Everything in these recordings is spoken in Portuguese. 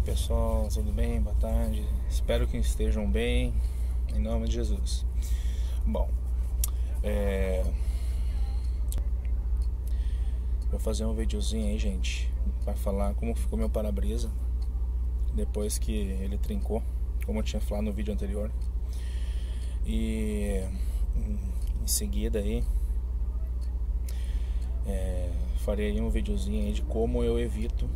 pessoal, tudo bem? Boa tarde. Espero que estejam bem, em nome de Jesus. Bom, vou fazer um videozinho aí, gente, para falar como ficou meu para-brisa depois que ele trincou, como eu tinha falado no vídeo anterior. E em seguida aí farei aí um videozinho aí de como eu evito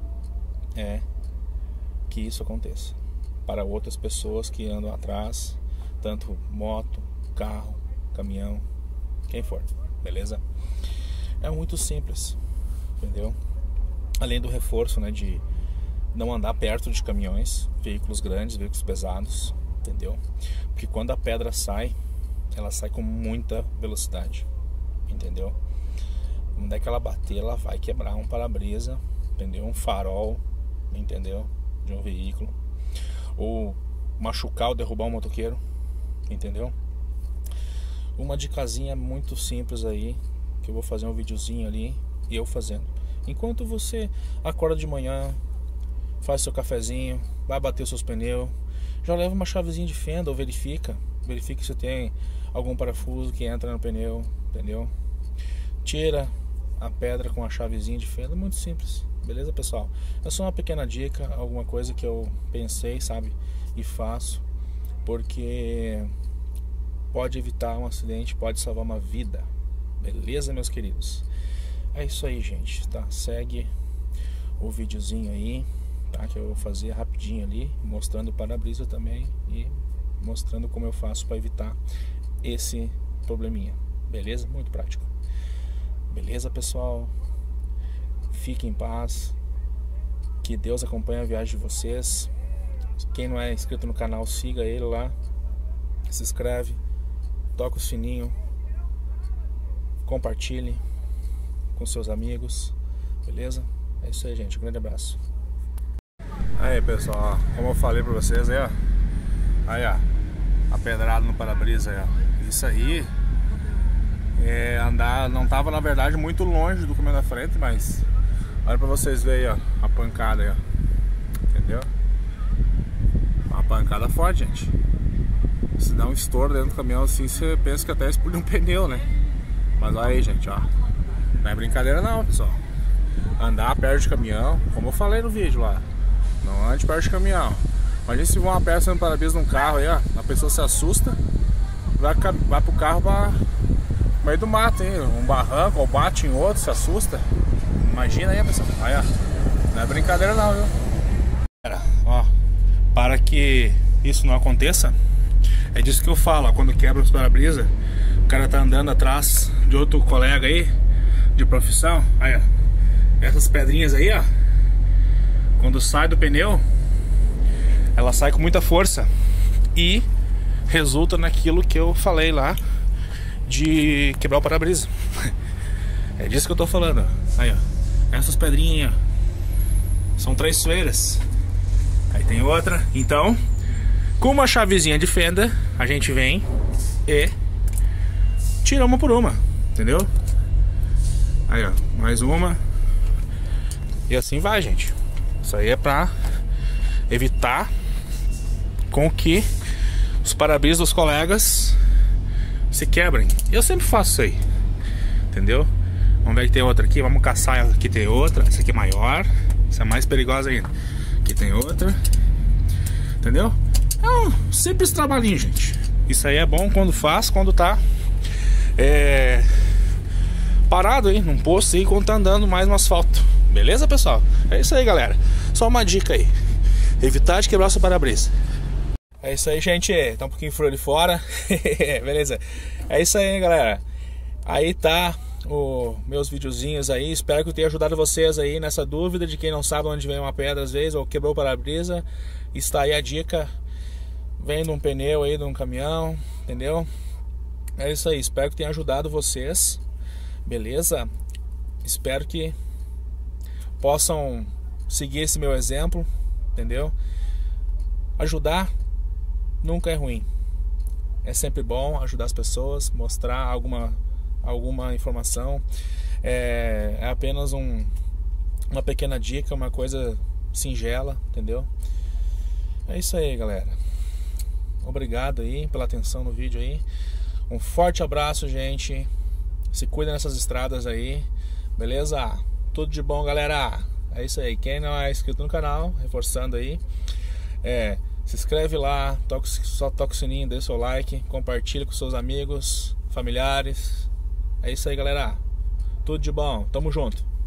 que isso aconteça para outras pessoas que andam atrás, tanto moto, carro, caminhão, quem for, beleza? É muito simples, entendeu? Além do reforço, né, de não andar perto de caminhões, veículos grandes, veículos pesados, entendeu? Porque quando a pedra sai, ela sai com muita velocidade, entendeu? Onde é que ela bater, ela vai quebrar um para-brisa, entendeu? Um farol, entendeu? De um veículo, ou machucar ou derrubar um motoqueiro, entendeu? Uma dicasinha muito simples aí, que eu vou fazer um videozinho ali, eu fazendo. Enquanto você acorda de manhã, faz seu cafezinho, vai bater os seus pneus, já leva uma chavezinha de fenda ou verifica se tem algum parafuso que entra no pneu, entendeu? Tira a pedra com a chavezinha de fenda, muito simples, beleza, pessoal? É só uma pequena dica, alguma coisa que eu pensei, sabe, e faço, porque pode evitar um acidente, pode salvar uma vida, beleza, meus queridos? É isso aí, gente, tá? Segue o videozinho aí, tá? Que eu vou fazer rapidinho ali, mostrando o para-brisa também e mostrando como eu faço para evitar esse probleminha, beleza? Muito prático. Beleza, pessoal? Fiquem em paz. Que Deus acompanhe a viagem de vocês. Quem não é inscrito no canal, siga ele lá. Se inscreve, toca o sininho, compartilhe com seus amigos. Beleza? É isso aí, gente. Um grande abraço. Aí, pessoal, como eu falei pra vocês aí, ó. Aí, ó, a pedrada no para-brisa aí, ó. Isso aí andar, não tava na verdade muito longe do caminhão da frente, mas olha pra vocês verem, ó, a pancada aí, ó. Entendeu? Uma pancada forte, gente. Se dá um estouro dentro do caminhão assim, você pensa que até explode um pneu, né? Mas olha aí, gente, ó. Não é brincadeira não, pessoal. Andar perto de caminhão, como eu falei no vídeo lá, não ande perto de caminhão. Imagina se for uma peça no para-brisa de um carro aí, ó. A pessoa se assusta, vai pro carro pra meio do mato, hein? Um barranco, ou bate em outro, se assusta. Imagina aí, pessoal. Aí, ó. Não é brincadeira não, viu? Ó, para que isso não aconteça, é disso que eu falo, ó, quando quebra os para-brisa, o cara tá andando atrás de outro colega aí, de profissão. Aí, ó. Essas pedrinhas aí, ó, quando sai do pneu, ela sai com muita força e resulta naquilo que eu falei lá, de quebrar o para-brisa. É disso que eu tô falando. Aí, ó, essas pedrinhas são traiçoeiras. Aí tem outra. Então, com uma chavezinha de fenda, a gente vem e tira uma por uma, entendeu? Aí, ó, mais uma. E assim vai, gente. Isso aí é pra evitar com que os para-brisas dos colegas se quebrem. Eu sempre faço isso aí, entendeu? Vamos ver que tem outra aqui. Vamos caçar. Aqui tem outra. Essa aqui é maior. Essa é mais perigosa ainda. Aqui tem outra. Entendeu? É um simples trabalhinho, gente. Isso aí é bom quando faz, quando tá parado aí num posto aí, quando tá andando mais no asfalto. Beleza, pessoal? É isso aí, galera. Só uma dica aí. Evitar de quebrar seu para-brisa. É isso aí, gente. Tá um pouquinho frio ali fora. Beleza? É isso aí, galera. Aí tá os meus videozinhos aí. Espero que eu tenha ajudado vocês aí nessa dúvida de quem não sabe onde vem uma pedra às vezes, ou quebrou o para-brisa. Está aí a dica. Vem de um pneu aí, de um caminhão, entendeu? É isso aí. Espero que tenha ajudado vocês. Beleza? Espero que possam seguir esse meu exemplo, entendeu? Ajudar nunca é ruim. É sempre bom ajudar as pessoas, mostrar alguma informação. É apenas uma pequena dica, uma coisa singela, entendeu? É isso aí, galera. Obrigado aí pela atenção no vídeo aí. Um forte abraço, gente. Se cuida nessas estradas aí, beleza? Tudo de bom, galera. É isso aí. Quem não é inscrito no canal, reforçando aí, se inscreve lá, só toca o sininho, dê seu like, compartilha com seus amigos, familiares. É isso aí, galera. Tudo de bom. Tamo junto.